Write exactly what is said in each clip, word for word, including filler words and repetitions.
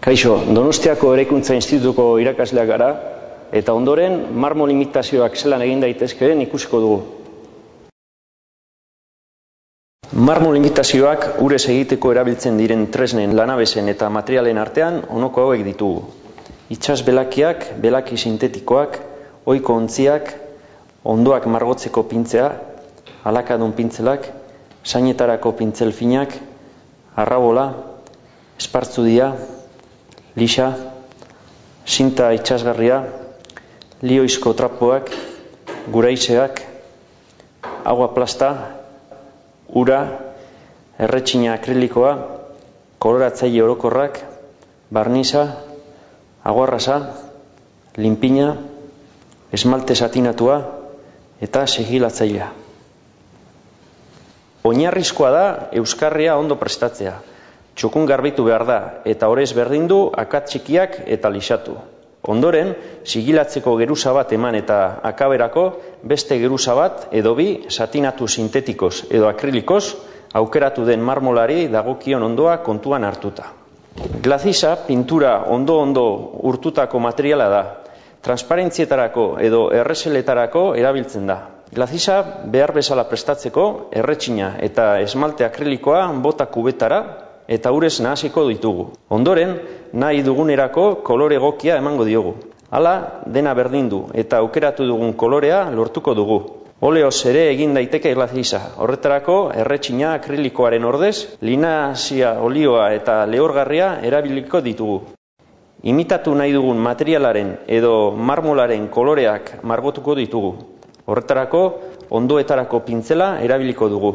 Kaixo, Donostiako Eraikuntza Institutuko irakasleak gara, eta ondoren marmol imitazioak zelan egin daitezkeen ikusiko dugu. Marmol imitazioak urez egiteko erabiltzen diren tresnen, lanabesen eta materialen artean honako hauek ditugu. Itsas belakiak, belaki sintetikoak, ohiko ontziak, hondoak margotzeko pintzea, alakadun pintzelak, sainetarako pintzel finak, arrabola, espartzudia, lisa, sinta itsasgarria, lioizko trapoak, guraizeak, agua plasta, ura, erretxina akrilikoa, koloratzaile orokorrak, barniza, aguarrasa, linpina, esmalte satinatua eta sigilatzailea. Oinarrizkoa da euskarria ondo prestatzea. Txukun garbitu behar da eta orez berdindu akats txikiak eta lisatu. Ondoren, sigilatzeko geruza bat eman eta akaberako beste geruza bat edo bi satinatu sintetikoz edo akrilikoz aukeratu den marmolari dagokion ondoa kontuan hartuta. Glazisa pintura ondo-ondo urtutako materiala da. Transparentzietarako edo erreseletarako erabiltzen da. Glazisa behar bezala prestatzeko erretxina eta esmalte akrilikoa bota kubetara eta urez nahasiko ditugu. Ondoren, nahi dugunerako kolore egokia emango diogu. Hala, dena berdindu eta aukeratu dugun kolorea lortuko dugu. Oleoz ere egin daiteke glazisa. Horretarako, erretxina akrilikoaren ordez, linazia olioa eta lehorgarria erabiliko ditugu. Imitatu nahi dugun materialaren edo marmolaren koloreak margotuko ditugu. Horretarako, hondoetarako pintzela erabiliko dugu.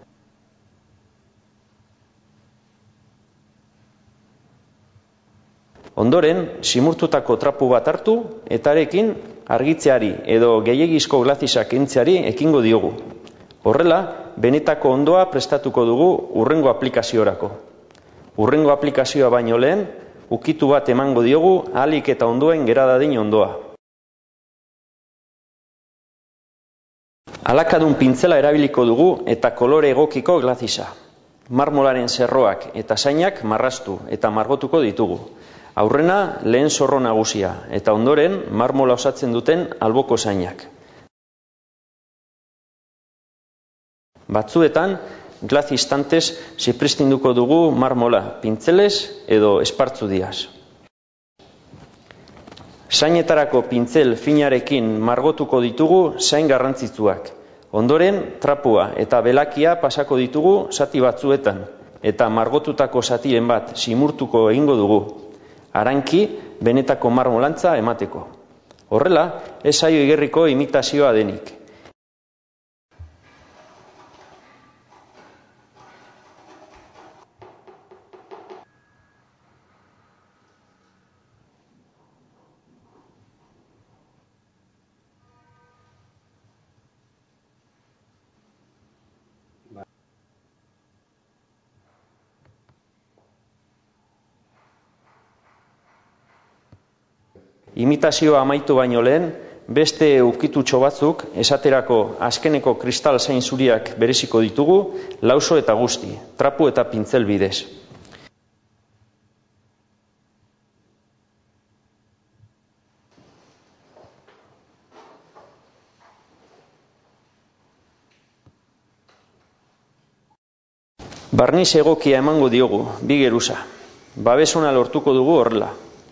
Ondoren, simurtutako trapu bat hartu eta arekin argitzeari edo gehiegizko glazisa kentzeari ekingo diogu. Horrela, benetako hondoa prestatuko dugu hurrengo aplikaziorako. Hurrengo aplikazioa baino lehen, ukitu bat emango diogu ahalik eta ondoen gera dadin hondoa. Alakadun pintzela erabiliko dugu eta kolore egokiko glazisa. Marmolaren zerroak eta zainak marraztu eta margotuko ditugu. Aurrena lehen zorro nagusia eta ondoren marmola osatzen duten alboko zainak. Batzuetan, glazistantez zipristinduko dugu marmola pintzelez edo espartzudiaz. Zainetarako pintzel finarekin margotuko ditugu zain garrantzitsuak. Ondoren, trapua eta belakia pasako ditugu zati batzuetan eta margotutako zatiren bat simurtuko egingo dugu. Aranki, benetako marmolantza emateko. Horrela, ez zaio igerriko imitazioa denik. Imitazioa amaitu baino lehen, beste ukitutxo batzuk, esaterako azkeneko kristal zain zuriak bereziko ditugu, lauso eta guzti, trapu eta pintzel bidez. Barniz egokia emango diogu, bi geruza. Babesona lortuko dugu horrela.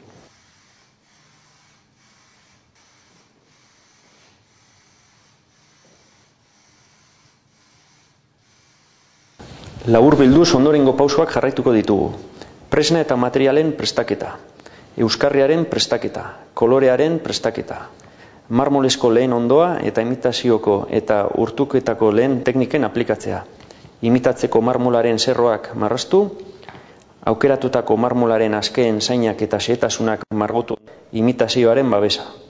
Labur bilduz ondorengo pausoak jarraituko ditugu. Presna eta materialen prestaketa, euskarriaren prestaketa, kolorearen prestaketa, marmolesko lehen ondoa eta imitazioko eta urtuketako lehen tekniken aplikatzea, imitatzeko marmolaren zerroak marraztu, aukeratutako marmolaren azkeen zainak eta xehetasunak margotu imitazioaren babesa.